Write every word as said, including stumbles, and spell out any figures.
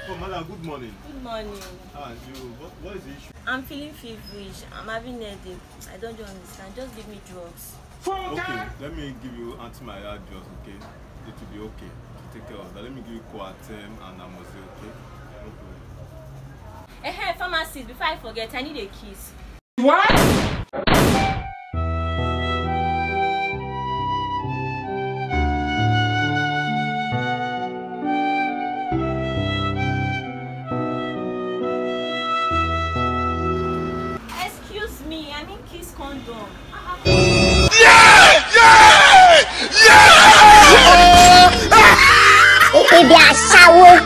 Oh, madam, good morning. Good morning. Ah, you, what, what is the issue? I'm feeling feverish. I'm having headache. I don't understand. Just give me drugs. Okay, let me give you anti-malaria drugs, okay? It will be okay to take care of that. Let me give you Coartem and Amoxicillin, okay? No problem. Hey, hey, pharmacist, before I forget, I need a kiss. What? Excuse me, I mean kiss condom. Yeah! Yeah! Yeah! Ibi aṣawo.